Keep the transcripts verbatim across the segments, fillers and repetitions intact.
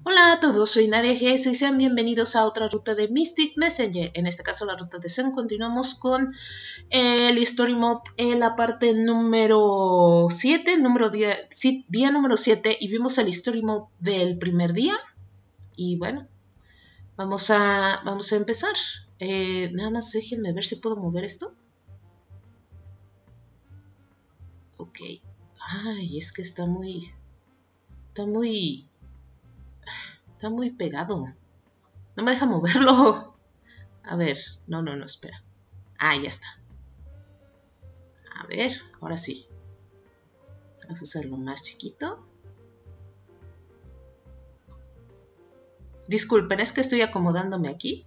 Hola a todos, soy Nadia G S y sean bienvenidos a otra ruta de Mystic Messenger. En este caso la ruta de Zen. Continuamos con el Story Mode en la parte número siete, número día, sí, día número siete, y vimos el Story Mode del primer día. Y bueno, vamos a, vamos a empezar. Eh, nada más déjenme ver si puedo mover esto. Ok. Ay, es que está muy... Está muy... Está muy pegado. No me deja moverlo. A ver, no, no, no, espera. Ah, ya está. A ver, ahora sí. Vamos a hacerlo más chiquito. Disculpen, es que estoy acomodándome aquí.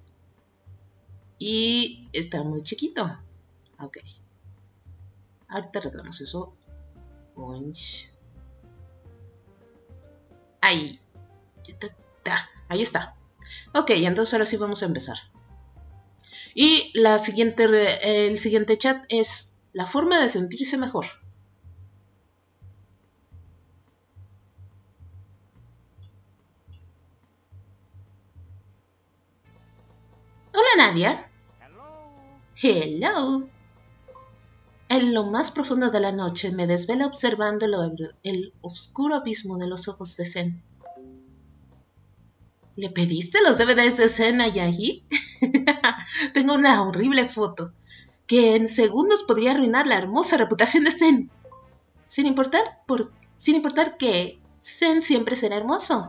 Y está muy chiquito. Ok. Ahorita arreglamos eso. Ahí. Ahí está. Ok, entonces ahora sí vamos a empezar. Y la siguiente, el siguiente chat es la forma de sentirse mejor. Hola Nadia. Hello. En lo más profundo de la noche me desvela observando el, el oscuro abismo de los ojos de Zen. ¿Le pediste los D V Ds de Zen a Yahi? Tengo una horrible foto que en segundos podría arruinar la hermosa reputación de Zen. Sin importar, por, sin importar que Zen siempre será hermoso.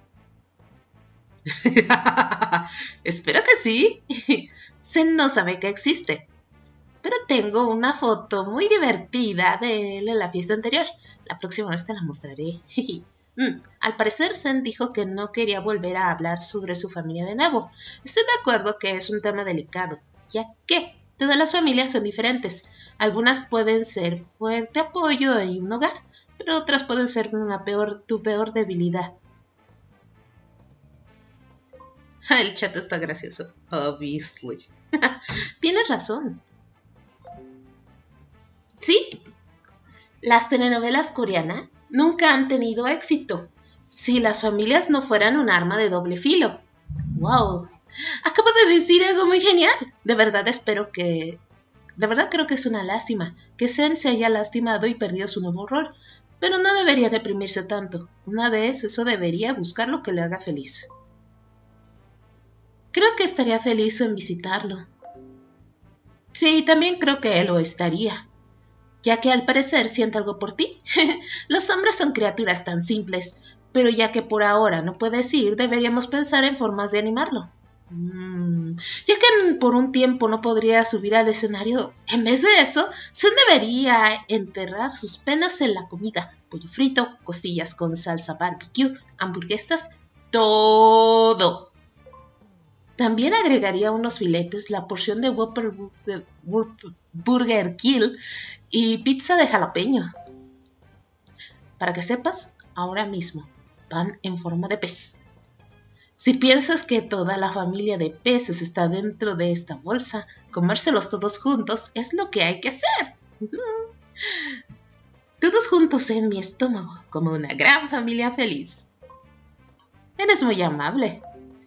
Espero que sí. Zen no sabe que existe. Pero tengo una foto muy divertida de él en la fiesta anterior. La próxima vez te la mostraré. mm, al parecer, Zen dijo que no quería volver a hablar sobre su familia de nuevo. Estoy de acuerdo que es un tema delicado, ya que todas las familias son diferentes. Algunas pueden ser fuerte apoyo y un hogar, pero otras pueden ser una peor, tu peor debilidad. El chat está gracioso. Obviously. Tienes razón. Sí, las telenovelas coreanas nunca han tenido éxito si las familias no fueran un arma de doble filo. ¡Wow! Acabo de decir algo muy genial. De verdad espero que... De verdad creo que es una lástima que Zen se haya lastimado y perdido su nuevo rol. Pero no debería deprimirse tanto. Una vez eso debería buscar lo que le haga feliz. Creo que estaría feliz en visitarlo. Sí, también creo que él lo estaría, ya que al parecer siente algo por ti. Los hombres son criaturas tan simples, pero ya que por ahora no puedes ir, deberíamos pensar en formas de animarlo. Mm, ya que por un tiempo no podría subir al escenario, en vez de eso, se debería enterrar sus penas en la comida. Pollo frito, costillas con salsa barbecue, hamburguesas, todo. También agregaría unos filetes, la porción de Whopper Burger, Burger Kill y pizza de jalapeño. Para que sepas, ahora mismo, pan en forma de pez. Si piensas que toda la familia de peces está dentro de esta bolsa, comérselos todos juntos es lo que hay que hacer. Todos juntos en mi estómago, como una gran familia feliz. Eres muy amable.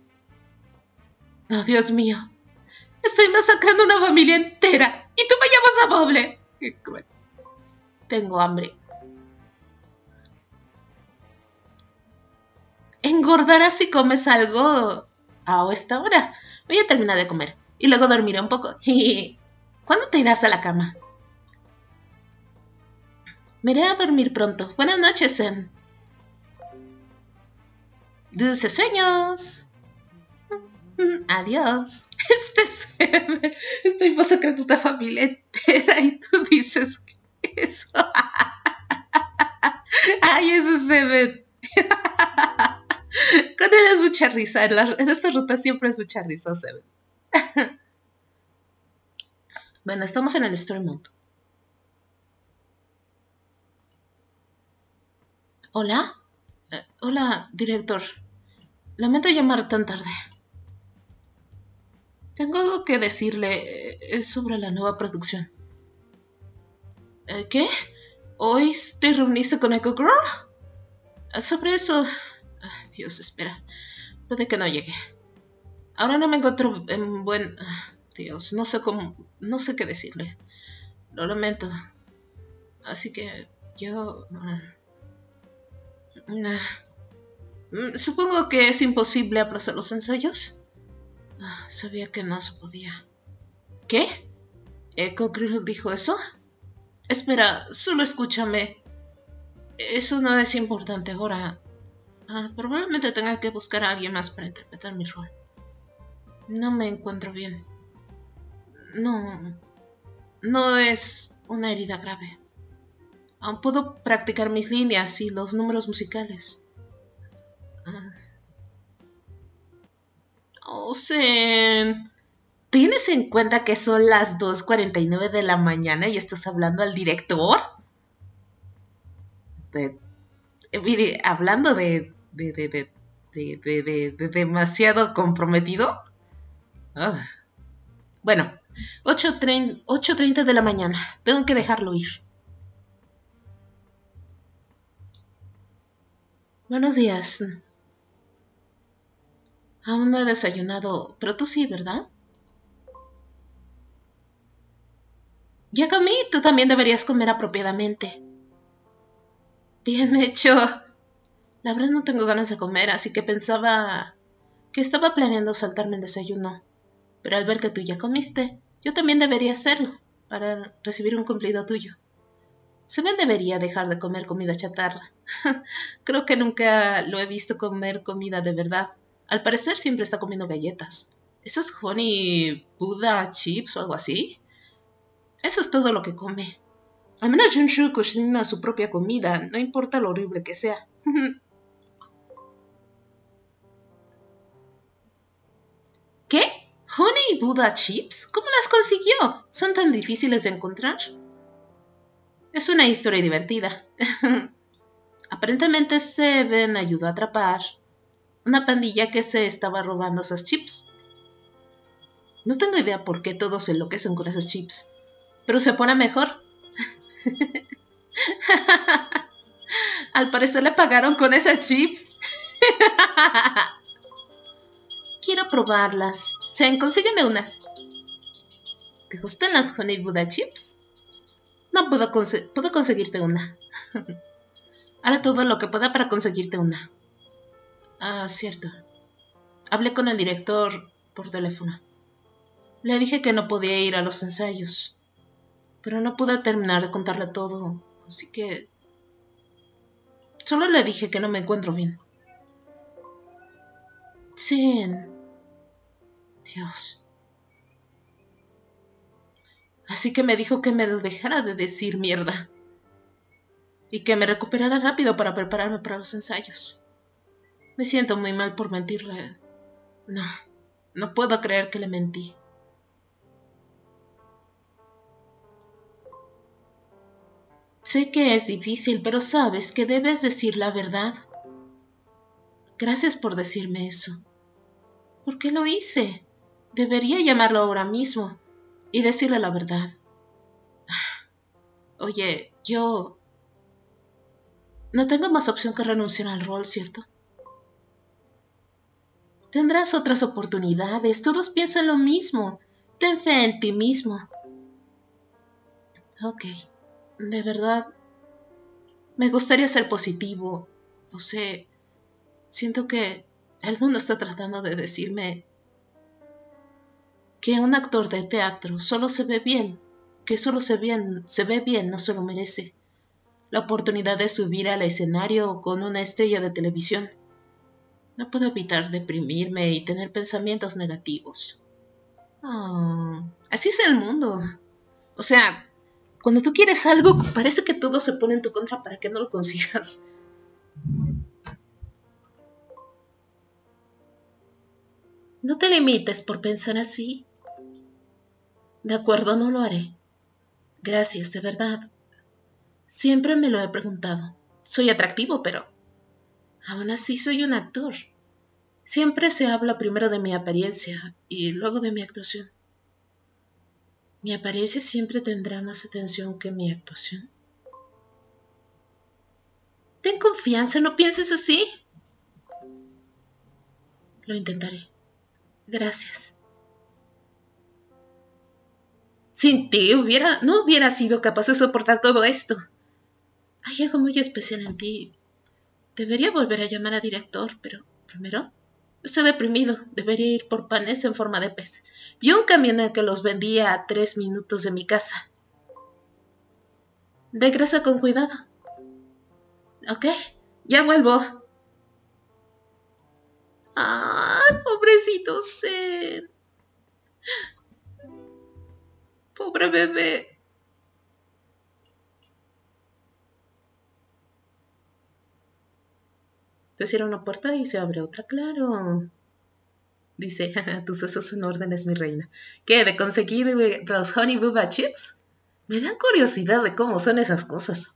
Oh, Dios mío. Estoy masacrando una familia entera y tú me llamas amable. Qué cruel. Tengo hambre. Engordarás si comes algo a esta hora. Voy a terminar de comer y luego dormiré un poco. ¿Cuándo te irás a la cama? Me iré a dormir pronto. Buenas noches, Zen. Dulces sueños. Adiós. Este es Zen. Estoy masacrando una familia entera y tú dices que eso. Ay, eso se ve. Con él es mucha risa. En, la, en esta ruta siempre es mucha risa, se ve. Bueno, estamos en el Story Mode. ¿Hola? Eh, hola, director. Lamento llamar tan tarde. Tengo algo que decirle eh, sobre la nueva producción. ¿Eh, ¿Qué? ¿Hoy te reuniste con Echo Girl? Sobre eso... Dios, espera. Puede que no llegue. Ahora no me encuentro en buen... Dios, no sé cómo... No sé qué decirle. Lo lamento. Así que yo... Uh, uh, supongo que es imposible aplazar los ensayos. Uh, sabía que no se podía. ¿Qué? ¿Echo Grill dijo eso? Espera, solo escúchame. Eso no es importante ahora. Uh, probablemente tenga que buscar a alguien más para interpretar mi rol. No me encuentro bien. No... No es una herida grave. Aún puedo practicar mis líneas y los números musicales. Uh. Oh, Zen. ¿Tienes en cuenta que son las dos cuarenta y nueve de la mañana y estás hablando al director? De, eh, mire, hablando de de, de, de, de, de, de, de demasiado comprometido. Uh. Bueno, ocho treinta de la mañana. Tengo que dejarlo ir. Buenos días. Aún no he desayunado, pero tú sí, ¿verdad? Ya comí, tú también deberías comer apropiadamente. Bien hecho. La verdad no tengo ganas de comer, así que pensaba que estaba planeando saltarme el desayuno. Pero al ver que tú ya comiste, yo también debería hacerlo, para recibir un cumplido tuyo. Seven debería dejar de comer comida chatarra. Creo que nunca lo he visto comer comida de verdad. Al parecer siempre está comiendo galletas. ¿Esos Honey Buddha chips o algo así? Eso es todo lo que come. Al menos Junshu cocina su propia comida, no importa lo horrible que sea. ¿Qué? ¿Honey Buddha chips? ¿Cómo las consiguió? ¿Son tan difíciles de encontrar? Es una historia divertida. Aparentemente Seven ayudó a atrapar una pandilla que se estaba robando esas chips. No tengo idea por qué todos se enloquecen con esos chips, pero se pone mejor. Al parecer le pagaron con esas chips. Quiero probarlas. Seven, consígueme unas. ¿Te gustan las Honey Buddha chips? No puedo, conse puedo conseguirte una. Haré todo lo que pueda para conseguirte una. Ah, cierto. Hablé con el director por teléfono. Le dije que no podía ir a los ensayos, pero no pude terminar de contarle todo, así que... Solo le dije que no me encuentro bien. Sí. Dios. Así que me dijo que me dejara de decir mierda y que me recuperara rápido para prepararme para los ensayos. Me siento muy mal por mentirle. No, no puedo creer que le mentí. Sé que es difícil, pero sabes que debes decir la verdad. Gracias por decirme eso. ¿Por qué lo hice? Debería llamarlo ahora mismo y decirle la verdad. Oye, yo... No tengo más opción que renunciar al rol, ¿cierto? Tendrás otras oportunidades, todos piensan lo mismo. Ten fe en ti mismo. Ok, de verdad, me gustaría ser positivo. No sé, siento que el mundo está tratando de decirme que un actor de teatro solo se ve bien, que solo se, bien, se ve bien, no se lo merece. La oportunidad de subir al escenario con una estrella de televisión. No puedo evitar deprimirme y tener pensamientos negativos. Oh, así es el mundo. O sea, cuando tú quieres algo, parece que todo se pone en tu contra para que no lo consigas. No te limites por pensar así. De acuerdo, no lo haré. Gracias, de verdad. Siempre me lo he preguntado. Soy atractivo, pero aún así soy un actor. Siempre se habla primero de mi apariencia y luego de mi actuación. ¿Mi apariencia siempre tendrá más atención que mi actuación? Ten confianza, no pienses así. Lo intentaré. Gracias. Sin ti hubiera, no hubiera sido capaz de soportar todo esto. Hay algo muy especial en ti. Debería volver a llamar al director, pero primero estoy deprimido. Debería ir por panes en forma de pez. Vi un camión en el que los vendía a tres minutos de mi casa. Regresa con cuidado. Ok, ya vuelvo. Ay, pobrecito Zen. Pobre bebé. Se cierra una puerta y se abre otra, claro. Dice, tus besos son órdenes, mi reina. ¿Qué, de conseguir los Honey Booba Chips? Me dan curiosidad de cómo son esas cosas.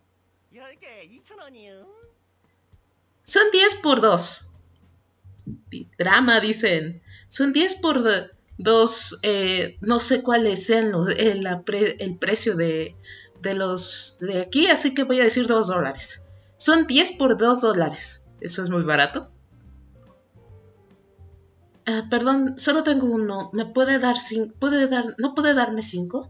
Son diez por dos. Drama, dicen. Son diez por dos. Eh, no sé cuáles sean los, el, el precio de, de los de aquí, así que voy a decir dos dólares. Son diez por dos dólares. ¿Eso es muy barato? Uh, perdón, solo tengo uno. ¿Me puede dar cinco? ¿Puede dar, ¿No puede darme cinco?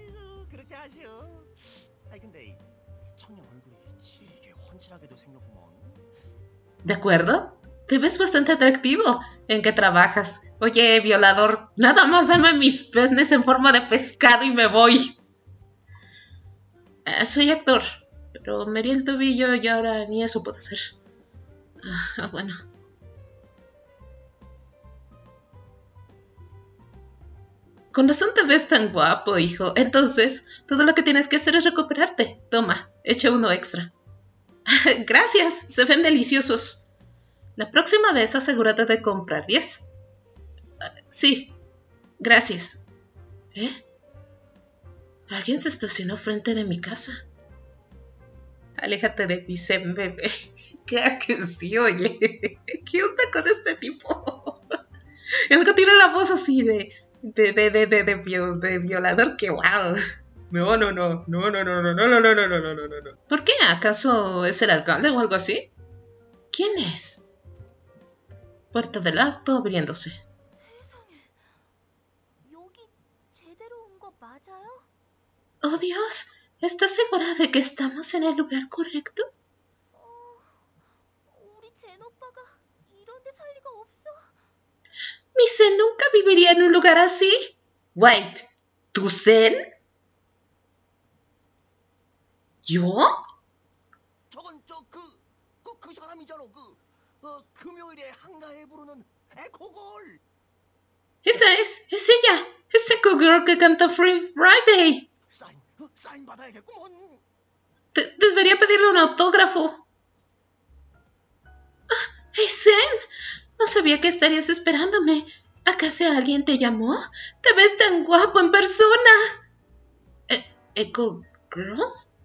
¿De acuerdo? Te ves bastante atractivo. ¿En qué trabajas? Oye, violador, nada más dame mis penes en forma de pescado y me voy. Uh, soy actor, pero me herí el tobillo y ahora ni eso puedo hacer. Ah, uh, bueno. Con razón te ves tan guapo, hijo. Entonces, todo lo que tienes que hacer es recuperarte. Toma, echa uno extra. Gracias, se ven deliciosos. La próxima vez asegúrate de comprar diez. Uh, sí, gracias. ¿Eh? Alguien se estacionó frente de mi casa. Aléjate de mi Zen, bebé. ¿Qué que sí, oye? ¿Qué onda con este tipo? Algo tiene la voz así de... De, de, de, de, de, de violador, que wow. No, no, no, no, no, no, no, no, no, no, no, no, no, no, no. ¿Por qué? ¿Acaso es el alcalde o algo así? ¿Quién es? Puerta del auto abriéndose. Oh Dios, ¿estás segura de que estamos en el lugar correcto? Mi Zen nunca viviría en un lugar así. Wait, ¿tu Zen? ¿Yo? Esa es, es ella. Es Echo Girl que canta Free Friday. De- debería pedirle un autógrafo. Ah, hey Zen, no sabía que estarías esperándome. ¿Acaso alguien te llamó? Te ves tan guapo en persona. ¿E- ¿Echo Girl?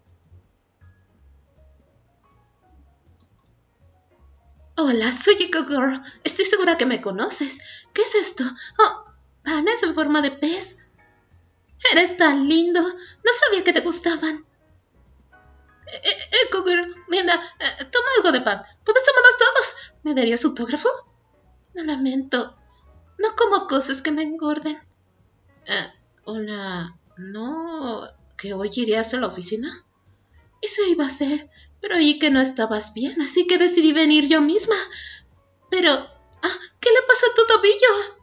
Hola, soy Echo Girl. Estoy segura que me conoces. ¿Qué es esto? Oh, panes en forma de pez. Eres tan lindo. No sabía que te gustaban. Echo Girl, linda, eh, toma algo de pan. ¿Puedes tomarlos todos? ¿Me darías autógrafo? Lo lamento. No como cosas que me engorden. Eh, hola, ¿no? ¿Que hoy irías a la oficina? Eso iba a ser, pero oí que no estabas bien, así que decidí venir yo misma. Pero, ah, ¿qué le pasó a tu tobillo?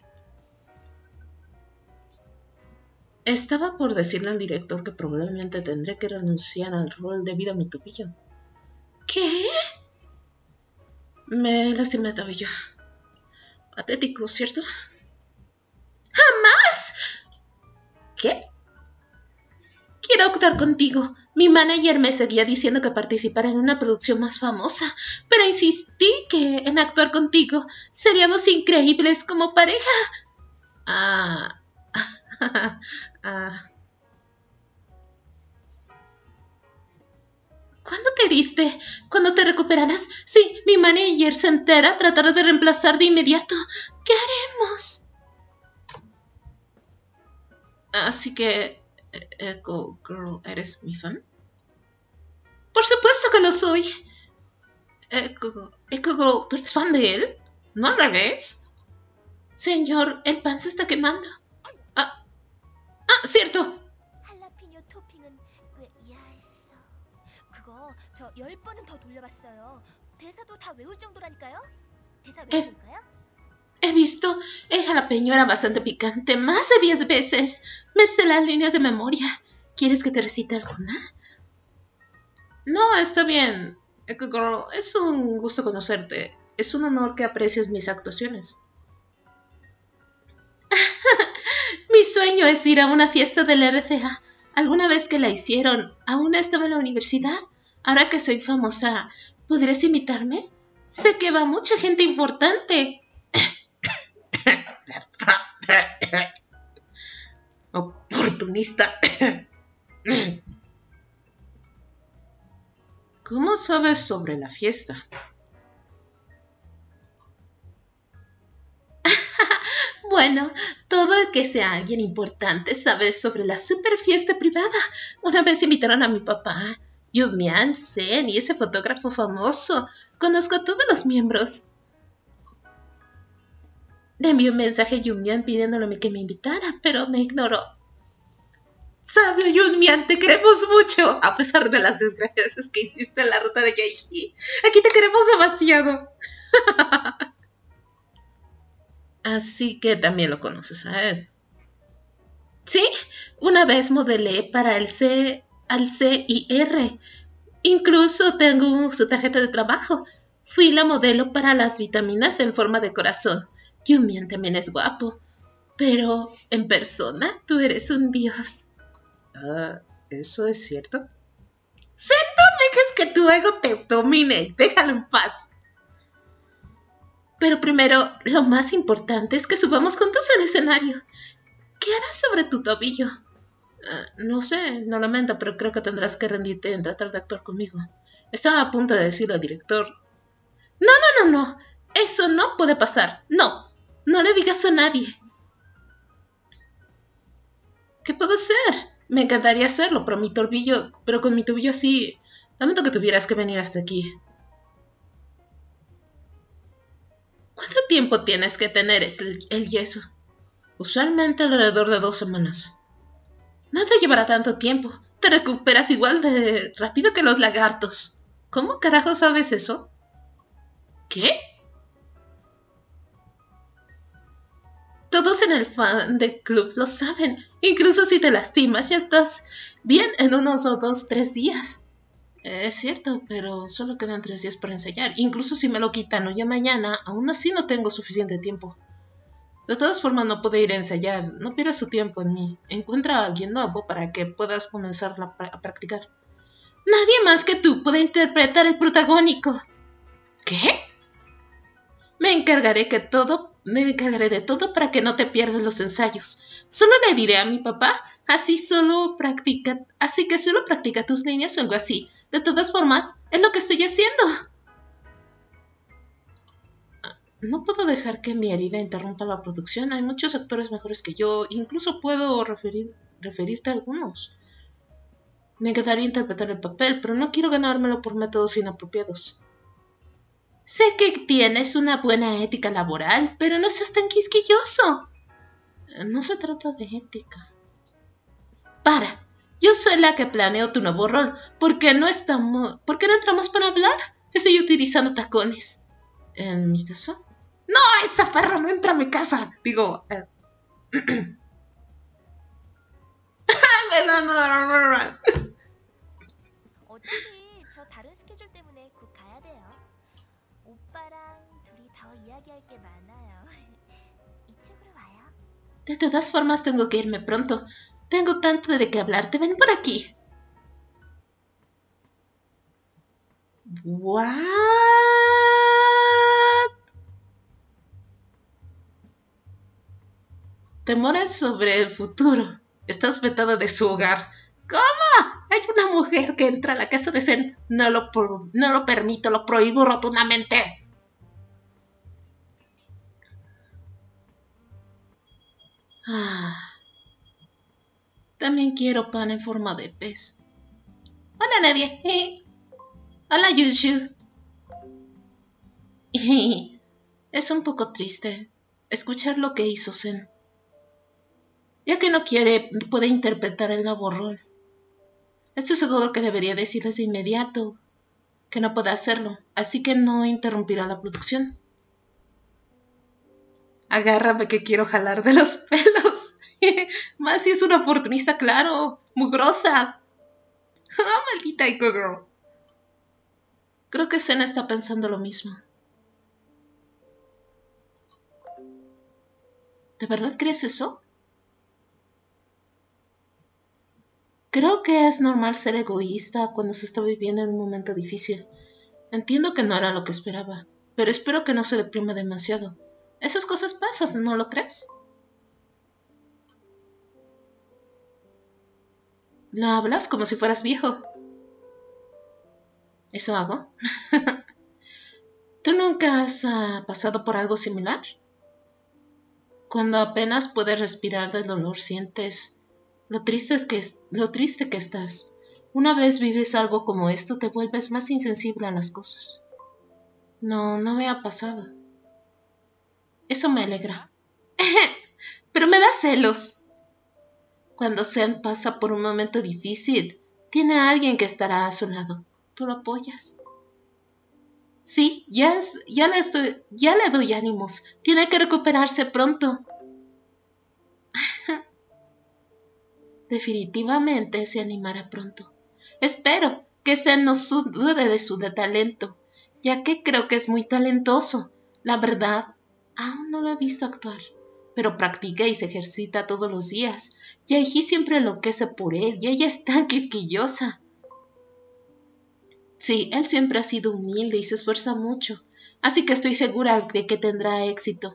Estaba por decirle al director que probablemente tendré que renunciar al rol debido a mi tobillo. ¿Qué? Me lastimé el tobillo. Patético, ¿cierto? ¡Jamás! ¿Qué? Quiero actuar contigo. Mi manager me seguía diciendo que participara en una producción más famosa, pero insistí que en actuar contigo seríamos increíbles como pareja. Ah... ah. ¿Cuándo te heriste? ¿Cuándo te recuperarás? Si mi manager se entera, tratará de reemplazar de inmediato. ¿Qué haremos? Así que, Echo Girl, ¿eres mi fan? Por supuesto que lo soy. Echo, Echo Girl, ¿tú eres fan de él? ¿No al revés? Señor, el pan se está quemando. Ah, ah, cierto. 할라피뇨 토핑은 꽤 야했어. 그거 저 열 번은 더 돌려봤어요. 대사도 다 외울 정도라니까요. 대사 외워볼까요? He visto el jalapeño era bastante picante, más de diez veces. Me sé las líneas de memoria. ¿Quieres que te recite alguna? No, está bien. Echo Girl, es un gusto conocerte. Es un honor que aprecies mis actuaciones. Mi sueño es ir a una fiesta del R C A. Alguna vez que la hicieron, aún estaba en la universidad. Ahora que soy famosa, ¿podrías invitarme? Sé que va mucha gente importante. Oportunista. ¿Cómo sabes sobre la fiesta? Bueno, todo el que sea alguien importante sabe sobre la super fiesta privada. Una vez invitaron a mi papá, Yumian, Sen y ese fotógrafo famoso. Conozco a todos los miembros. Le envié un mensaje a Yumian pidiéndole que me invitara, pero me ignoró. Sabio Yumian, te queremos mucho, a pesar de las desgracias que hiciste en la ruta de Yaiji. Aquí te queremos demasiado. Así que también lo conoces a él. Sí, una vez modelé para el C, al C I R. Incluso tengo su tarjeta de trabajo. Fui la modelo para las vitaminas en forma de corazón. Yumian también es guapo. Pero en persona tú eres un dios. Ah, ¿eso es cierto? Sí, no dejes que tu ego te domine. Déjalo en paz. Pero primero, lo más importante es que subamos juntos al escenario. ¿Qué harás sobre tu tobillo? Uh, no sé, no lamento, pero creo que tendrás que rendirte en tratar de actuar conmigo. Estaba a punto de decirle al director. No, no, no, no. Eso no puede pasar. No. No le digas a nadie. ¿Qué puedo hacer? Me encantaría hacerlo, pero mi tobillo, pero con mi tobillo así, lamento que tuvieras que venir hasta aquí. ¿Cuánto tiempo tienes que tener el, el yeso? Usualmente alrededor de dos semanas. No te llevará tanto tiempo. Te recuperas igual de rápido que los lagartos. ¿Cómo carajo sabes eso? ¿Qué? Todos en el fan del club lo saben. Incluso si te lastimas, ya estás bien en unos o dos, tres días. Eh, es cierto, pero solo quedan tres días para ensayar. Incluso si me lo quitan hoy o mañana, aún así no tengo suficiente tiempo. De todas formas, no puedo ir a ensayar. No pierdas tu tiempo en mí. Encuentra a alguien nuevo para que puedas comenzar a practicar. Nadie más que tú puede interpretar el protagónico. ¿Qué? Me encargaré que todo, me encargaré de todo para que no te pierdas los ensayos. Solo le diré a mi papá, así solo practica, así que solo practica tus líneas o algo así. De todas formas, es lo que estoy haciendo. No puedo dejar que mi herida interrumpa la producción. Hay muchos actores mejores que yo. Incluso puedo referir, referirte a algunos. Me encantaría interpretar el papel, pero no quiero ganármelo por métodos inapropiados. Sé que tienes una buena ética laboral, pero no seas tan quisquilloso. No se trata de ética. Para, yo soy la que planeo tu nuevo rol. ¿Por qué no estamos, por qué no entramos para hablar? Estoy utilizando tacones. ¿En mi casa? ¡No, esa perra no entra a mi casa! Digo... Eh. 어차피 저 다른 스케줄 때문에 곧 가야 돼요. 오빠랑 둘이 더 이야기할 게 많아요. 이쪽으로 와요. De todas formas tengo que irme pronto. Tengo tanto de qué hablarte. Ven por aquí. What? Temores sobre el futuro. Estás vetada de su hogar. ¿Cómo? Hay una mujer que entra a la casa de Sen. No lo, pro- no lo permito, lo prohíbo rotundamente. Ah. También quiero pan en forma de pez. Hola, Nadia. Eh. Hola, Yushu. Es un poco triste escuchar lo que hizo Zen, ya que no quiere, puede interpretar el nuevo rol. Estoy seguro que debería decirles de inmediato que no puede hacerlo, así que no interrumpirá la producción. Agárrame que quiero jalar de los pelos. Más si es una oportunista, claro, mugrosa. ¡Ah, maldita Ico Girl! Creo que Zen está pensando lo mismo. ¿De verdad crees eso? Creo que es normal ser egoísta cuando se está viviendo en un momento difícil. Entiendo que no era lo que esperaba, pero espero que no se deprima demasiado. Esas cosas pasan, ¿no lo crees? ¿No hablas como si fueras viejo? ¿Eso hago? ¿Tú nunca has uh, pasado por algo similar? Cuando apenas puedes respirar del dolor, sientes lo triste, es que es, lo triste que estás. Una vez vives algo como esto, te vuelves más insensible a las cosas. No, no me ha pasado. Eso me alegra. Pero me da celos. Cuando Zen pasa por un momento difícil, tiene a alguien que estará a su lado. ¿Tú lo apoyas? Sí, ya, es, ya, le estoy, ya le doy ánimos. Tiene que recuperarse pronto. Definitivamente se animará pronto. Espero que Zen no dude de su talento, ya que creo que es muy talentoso. La verdad, aún no lo he visto actuar, pero practica y se ejercita todos los días. Yaiji siempre enloquece por él y ella es tan quisquillosa. Sí, él siempre ha sido humilde y se esfuerza mucho, así que estoy segura de que tendrá éxito.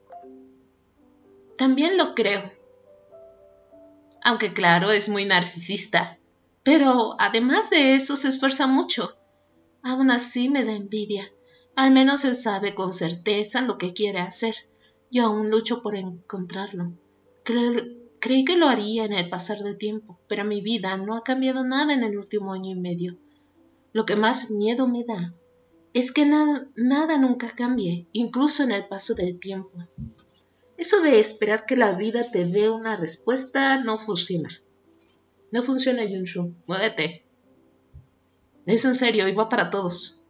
También lo creo. Aunque claro, es muy narcisista. Pero además de eso se esfuerza mucho. Aún así me da envidia. Al menos él sabe con certeza lo que quiere hacer. Yo aún lucho por encontrarlo. Cre- creí que lo haría en el pasar del tiempo, pero mi vida no ha cambiado nada en el último año y medio. Lo que más miedo me da es que na- nada nunca cambie, incluso en el paso del tiempo. Eso de esperar que la vida te dé una respuesta no funciona. No funciona, Yunshu. Muévete. Es en serio y va para todos.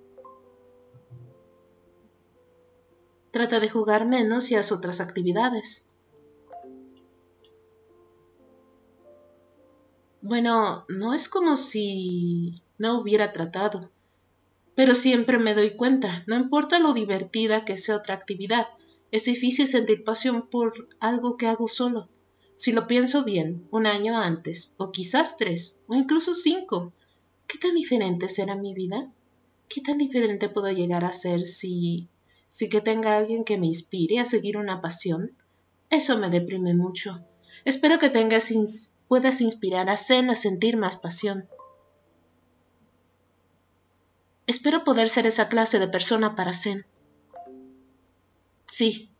Trata de jugar menos y haz otras actividades. Bueno, no es como si no hubiera tratado, pero siempre me doy cuenta, no importa lo divertida que sea otra actividad, es difícil sentir pasión por algo que hago solo. Si lo pienso bien, un año antes, o quizás tres, o incluso cinco, ¿qué tan diferente será mi vida? ¿Qué tan diferente puedo llegar a ser si, si que tenga alguien que me inspire a seguir una pasión? Eso me deprime mucho. Espero que tengas ins- puedas inspirar a Zen a sentir más pasión. Espero poder ser esa clase de persona para Zen. Sí.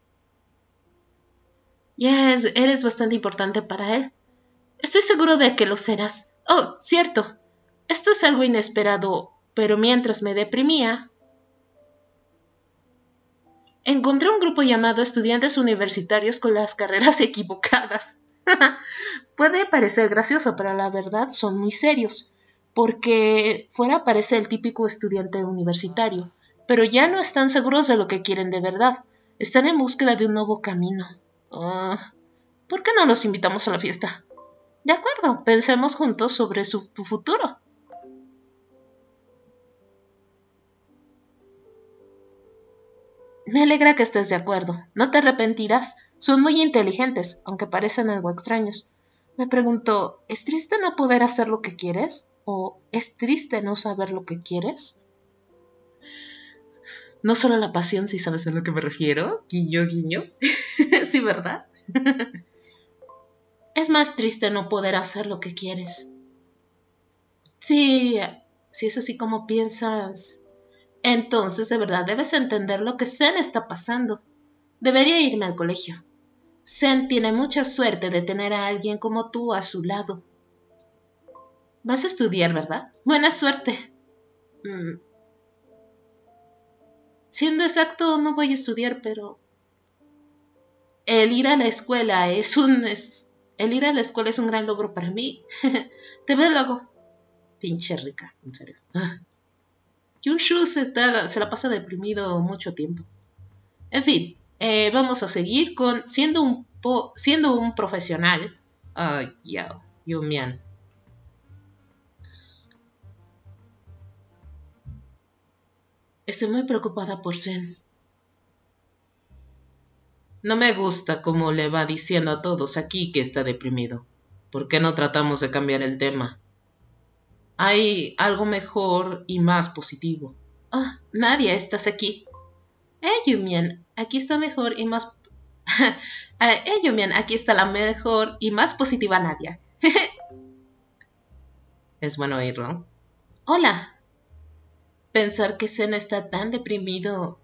Ya es, eres bastante importante para él. Estoy seguro de que lo serás. Oh, cierto. Esto es algo inesperado, pero mientras me deprimía, encontré un grupo llamado Estudiantes Universitarios con las carreras equivocadas. Puede parecer gracioso, pero la verdad son muy serios, porque fuera parece el típico estudiante universitario, pero ya no están seguros de lo que quieren de verdad. Están en búsqueda de un nuevo camino. Uh, ¿Por qué no los invitamos a la fiesta? De acuerdo, pensemos juntos sobre su, tu futuro. Me alegra que estés de acuerdo. No te arrepentirás. Son muy inteligentes, aunque parecen algo extraños. Me pregunto, ¿es triste no poder hacer lo que quieres? ¿O es triste no saber lo que quieres? No solo la pasión, si sabes a lo que me refiero. Guiño, guiño. Sí, ¿verdad? Es más triste no poder hacer lo que quieres. Sí, si es así como piensas, entonces de verdad debes entender lo que Zen está pasando. Debería irme al colegio. Zen tiene mucha suerte de tener a alguien como tú a su lado. Vas a estudiar, ¿verdad? Buena suerte. Mm. siendo exacto, no voy a estudiar, pero el ir a la escuela es un... Es, el ir a la escuela es un gran logro para mí. Te veo luego. Pinche rica, en serio. Yunshu se, está, se la pasa deprimido mucho tiempo. En fin, eh, vamos a seguir con siendo un, po, siendo un profesional. Ay, uh, Yao, Yumian. Estoy muy preocupada por Zen. No me gusta cómo le va diciendo a todos aquí que está deprimido. ¿Por qué no tratamos de cambiar el tema? Hay algo mejor y más positivo. Ah, oh, Nadia, estás aquí. Eh, Yumian, aquí está mejor y más... eh, Yumian, aquí está la mejor y más positiva Nadia. Es bueno oírlo. Hola. Pensar que Zen está tan deprimido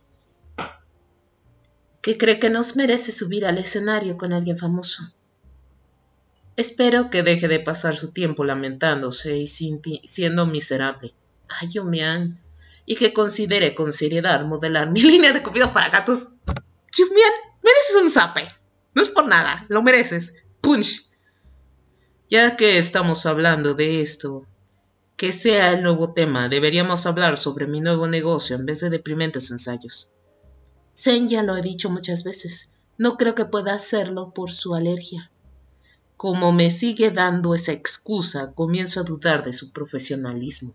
que cree que nos merece subir al escenario con alguien famoso. Espero que deje de pasar su tiempo lamentándose y siendo miserable. Ay, Yumian. Y que considere con seriedad modelar mi línea de comida para gatos. Yumian, mereces un zape. No es por nada, lo mereces. Punch. Ya que estamos hablando de esto, que sea el nuevo tema, deberíamos hablar sobre mi nuevo negocio en vez de deprimentes ensayos. Zen ya lo he dicho muchas veces. No creo que pueda hacerlo por su alergia. Como me sigue dando esa excusa, comienzo a dudar de su profesionalismo.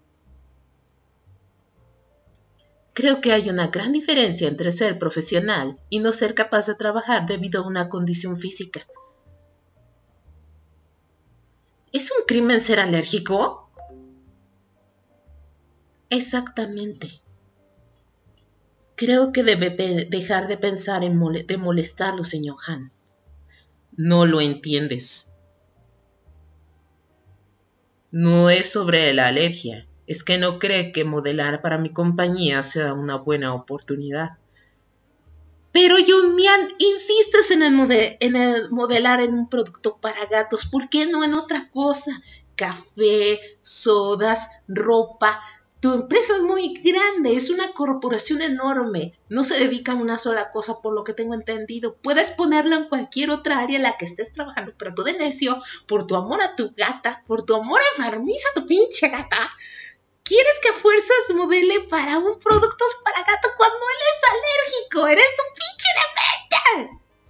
Creo que hay una gran diferencia entre ser profesional y no ser capaz de trabajar debido a una condición física. ¿Es un crimen ser alérgico? Exactamente. Creo que debe dejar de pensar en mole de molestarlo, señor Han. No lo entiendes. No es sobre la alergia. Es que no cree que modelar para mi compañía sea una buena oportunidad. Pero Yumian, insistes en el, mode en el modelar en un producto para gatos. ¿Por qué no en otra cosa? Café, sodas, ropa. Tu empresa es muy grande, es una corporación enorme. No se dedica a una sola cosa, por lo que tengo entendido. Puedes ponerlo en cualquier otra área en la que estés trabajando, pero tú de necio, por tu amor a tu gata, por tu amor enfermiza a tu pinche gata, ¿quieres que a fuerzas modele para un productos para gato cuando él es alérgico? ¡Eres un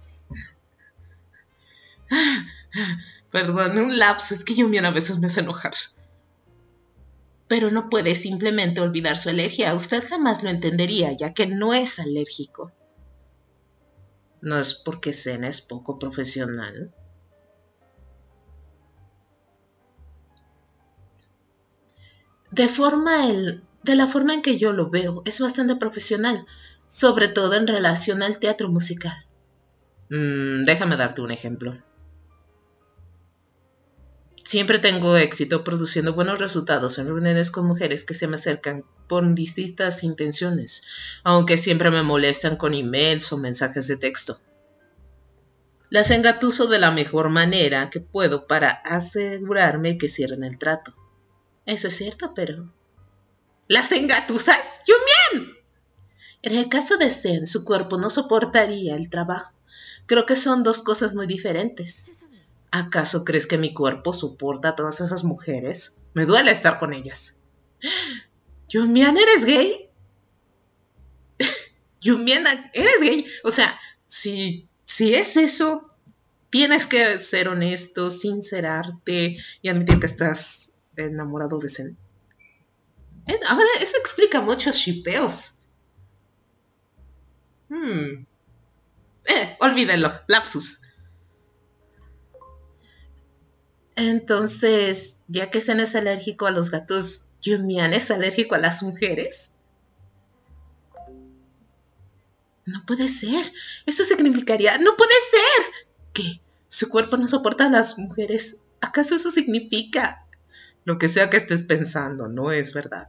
pinche demente! Perdón, un lapso, es que Yumian a veces me hace enojar. Pero no puede simplemente olvidar su alergia. Usted jamás lo entendería, ya que no es alérgico. ¿No es porque Zen es poco profesional? De, forma el, de la forma en que yo lo veo, es bastante profesional, sobre todo en relación al teatro musical. Mm, déjame darte un ejemplo. Siempre tengo éxito produciendo buenos resultados en reuniones con mujeres que se me acercan por distintas intenciones, aunque siempre me molestan con emails o mensajes de texto. Las engatuso de la mejor manera que puedo para asegurarme que cierren el trato. Eso es cierto, pero... ¿Las engatusas? ¡Yumian! En el caso de Zen, su cuerpo no soportaría el trabajo. Creo que son dos cosas muy diferentes. ¿Acaso crees que mi cuerpo soporta a todas esas mujeres? Me duele estar con ellas. ¿Yumian, eres gay? ¿Yumian, eres gay? O sea, si, si es eso, tienes que ser honesto, sincerarte y admitir que estás enamorado de Zen. Ahora, eso explica muchos shippeos. Hmm. Eh, olvídenlo, lapsus. Entonces, ya que Zen es alérgico a los gatos, ¿Yumian es alérgico a las mujeres? No puede ser. Eso significaría... ¡No puede ser! ¿Qué? ¿Su cuerpo no soporta a las mujeres? ¿Acaso eso significa? Lo que sea que estés pensando, no es verdad.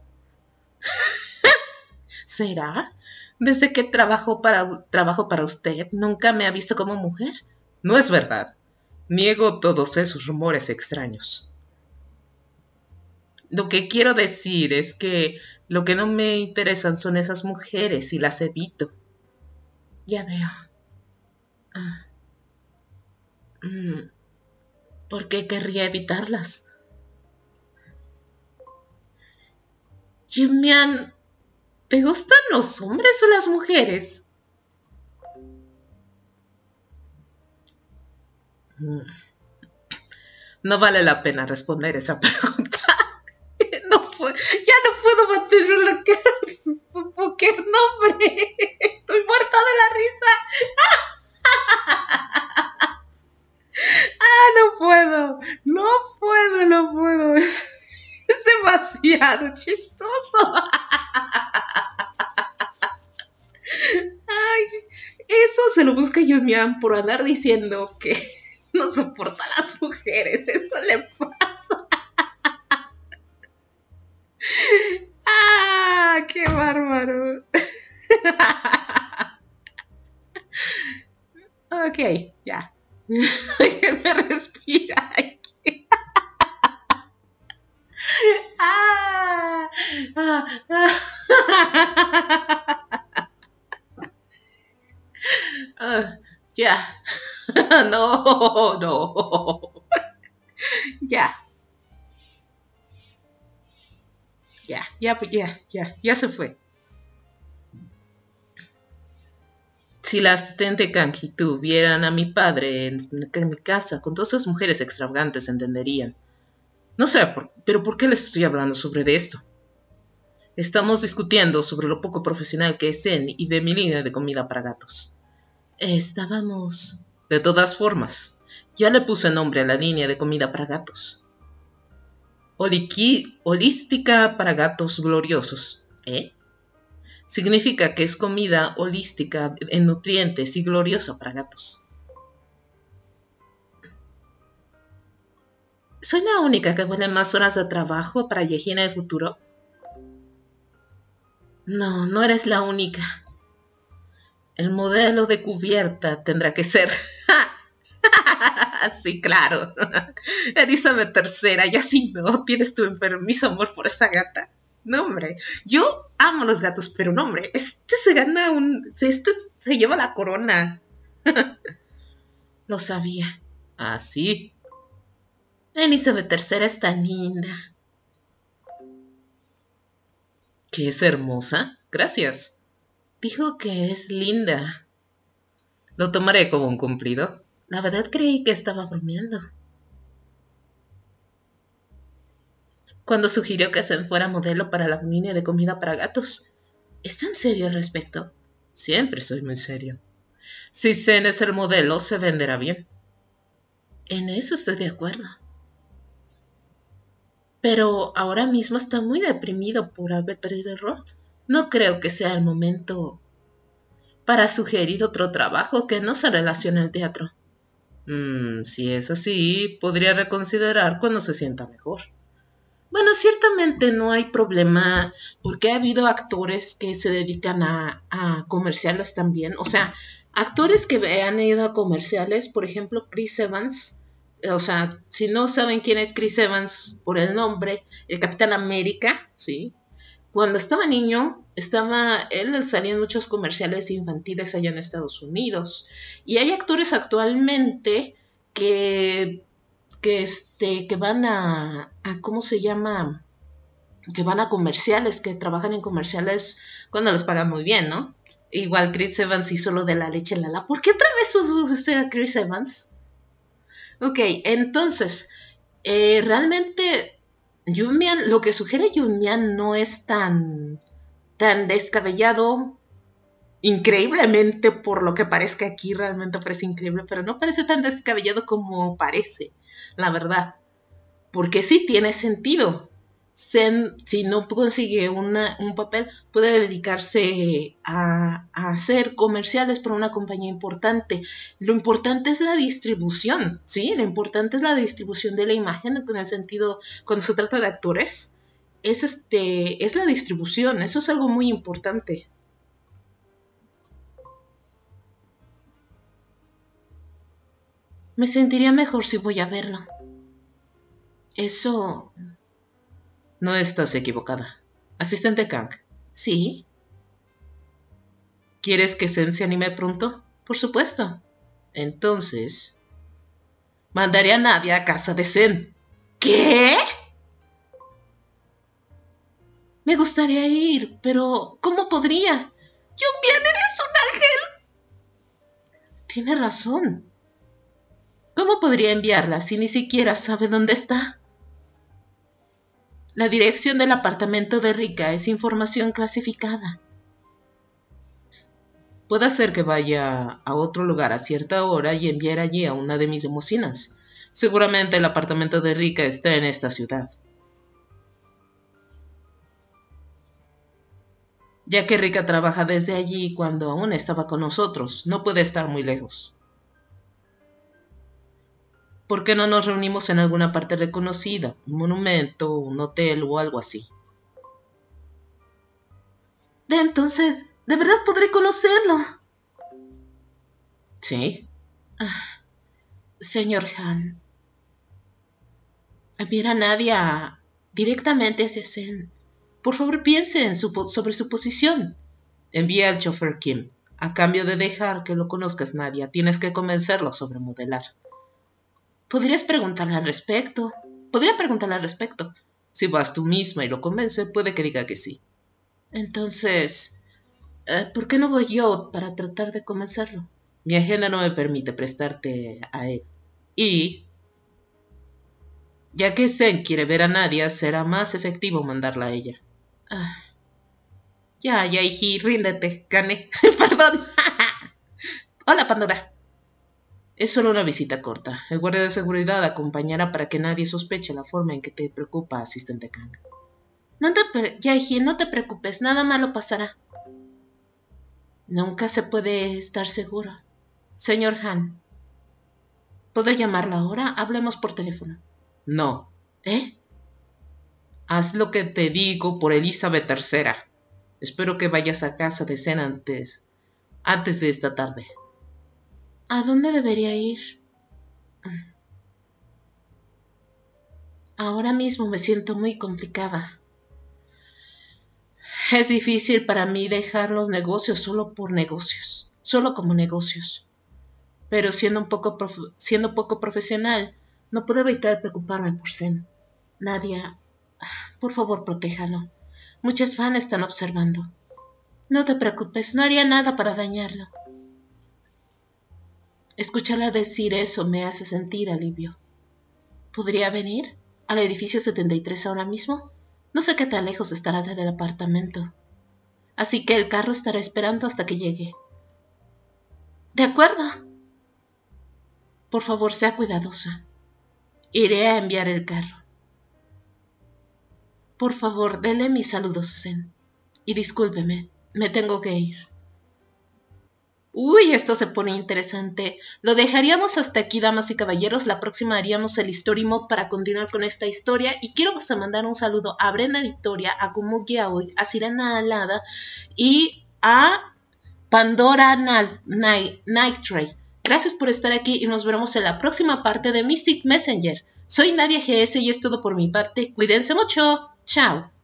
¿Será? Desde que trabajo para, trabajo para usted, nunca me ha visto como mujer. No es verdad. Niego todos esos rumores extraños. Lo que quiero decir es que lo que no me interesan son esas mujeres y las evito. Ya veo. Ah, mm, ¿por qué querría evitarlas? Jimian, ¿te gustan los hombres o las mujeres? Mm, no vale la pena responder esa pregunta. No puedo, ya no puedo mantener la cara. ¿Qué nombre? Estoy muerta de la risa. Ah, no puedo. No puedo, no puedo. Es, es demasiado chistoso. Ay, eso se lo busca Yumian por andar diciendo que no soporta a las mujeres. Eso le pasa. ¡Ah! ¡Qué bárbaro! Ok, ya. Déjenme respirar. ¡Ah! ¡Ah! ¡Ah! Ya. No, no. Ya. Ya, ya, ya, ya, ya se fue. Si la asistente Kanji tuvieran a mi padre en, en mi casa con todas esas mujeres extravagantes, entenderían. No sé, por, pero ¿por qué les estoy hablando sobre de esto? Estamos discutiendo sobre lo poco profesional que es Zen y de mi línea de comida para gatos. Estábamos... De todas formas, ya le puse nombre a la línea de comida para gatos. Oliqui, holística para gatos gloriosos, ¿eh? Significa que es comida holística en nutrientes y gloriosa para gatos. ¿Soy la única que huele más horas de trabajo para Yejina del futuro? No, no eres la única. El modelo de cubierta tendrá que ser... Sí, claro. Elizabeth tercera, ya si no, tienes tu enfermizo amor por esa gata. No, hombre, yo amo los gatos, pero no, hombre, este se gana un... Este se lleva la corona. Lo sabía. Ah, sí. Elizabeth tercera es tan linda. ¿Que es hermosa? Gracias. Dijo que es linda. Lo tomaré como un cumplido. La verdad creí que estaba bromeando. Cuando sugirió que Zen fuera modelo para la línea de comida para gatos. ¿Es tan serio al respecto? Siempre soy muy serio. Si Zen es el modelo, se venderá bien. En eso estoy de acuerdo. Pero ahora mismo está muy deprimido por haber perdido el rol. No creo que sea el momento para sugerir otro trabajo que no se relacione al teatro. Mm, si es así, podría reconsiderar cuando se sienta mejor. Bueno, ciertamente no hay problema porque ha habido actores que se dedican a, a comerciales también. O sea, actores que han ido a comerciales, por ejemplo, Chris Evans. O sea, si no saben quién es Chris Evans por el nombre, el Capitán América, ¿sí? Cuando estaba niño, estaba, él salía en muchos comerciales infantiles allá en Estados Unidos. Y hay actores actualmente que, que, este, que van a, a, ¿cómo se llama? Que van a comerciales, que trabajan en comerciales cuando les pagan muy bien, ¿no? Igual Chris Evans hizo lo de la leche Lala. ¿Por qué otra vez usted a Chris Evans? Ok, entonces, eh, realmente Junmian, lo que sugiere Junmian no es tan, tan descabellado, increíblemente por lo que parezca aquí, realmente parece increíble, pero no parece tan descabellado como parece, la verdad, porque sí tiene sentido. Zen, si no consigue una, un papel, puede dedicarse a, a hacer comerciales para una compañía importante. Lo importante es la distribución, ¿sí? Lo importante es la distribución de la imagen, en el sentido, cuando se trata de actores, es, este, es la distribución, eso es algo muy importante. Me sentiría mejor si voy a verlo. Eso... No estás equivocada. Asistente Kang. ¿Sí? ¿Quieres que Zen se anime pronto? Por supuesto. Entonces, mandaré a Nadia a casa de Zen. ¿Qué? Me gustaría ir, pero ¿cómo podría? ¡Yunbian, eres un ángel! Tiene razón. ¿Cómo podría enviarla si ni siquiera sabe dónde está? La dirección del apartamento de Rika es información clasificada. Puede ser que vaya a otro lugar a cierta hora y enviar allí a una de mis limusinas. Seguramente el apartamento de Rika está en esta ciudad. Ya que Rika trabaja desde allí cuando aún estaba con nosotros, no puede estar muy lejos. ¿Por qué no nos reunimos en alguna parte reconocida? Un monumento, un hotel o algo así. De entonces, ¿de verdad podré conocerlo? ¿Sí? Ah, señor Han, enviar a Nadia directamente hacia Zen. Por favor, piense en su sobre su posición. Envía al chofer Kim. A cambio de dejar que lo conozcas, Nadia, tienes que convencerlo sobre modelar. Podrías preguntarle al respecto. Podría preguntarle al respecto. Si vas tú misma y lo convence, puede que diga que sí. Entonces, eh, ¿por qué no voy yo para tratar de convencerlo? Mi agenda no me permite prestarte a él. Y, ya que Zen quiere ver a Nadia, será más efectivo mandarla a ella. Ah, ya, ya, hiji, ríndete, gané. Perdón. Hola, Pandora. Es solo una visita corta. El guardia de seguridad acompañará para que nadie sospeche la forma en que te preocupa, asistente Kang. No te, Yaiji, no te preocupes, nada malo pasará. Nunca se puede estar seguro. Señor Han, ¿puedo llamarlo ahora? Hablemos por teléfono. No. ¿Eh? Haz lo que te digo por Elizabeth tercera. Espero que vayas a casa de Zen antes, antes de esta tarde. ¿A dónde debería ir? Ahora mismo me siento muy complicada. Es difícil para mí dejar los negocios solo por negocios, solo como negocios. Pero siendo un poco, prof- siendo poco profesional, no puedo evitar preocuparme por Zen. Nadia, por favor, protéjalo. Muchos fans están observando. No te preocupes, no haría nada para dañarlo. Escucharla decir eso me hace sentir alivio. ¿Podría venir al edificio setenta y tres ahora mismo? No sé qué tan lejos estará del apartamento. Así que el carro estará esperando hasta que llegue. De acuerdo. Por favor, sea cuidadosa. Iré a enviar el carro. Por favor, dele mis saludos a Zen. Y discúlpeme, me tengo que ir. Uy, esto se pone interesante. Lo dejaríamos hasta aquí, damas y caballeros. La próxima haríamos el Story Mode para continuar con esta historia. Y quiero mandar un saludo a Brenda Victoria, a Kumugi Aoi, a Sirena Alada y a Pandora Nighttray. Gracias por estar aquí y nos veremos en la próxima parte de Mystic Messenger. Soy Nadia G S y es todo por mi parte. Cuídense mucho. Chao.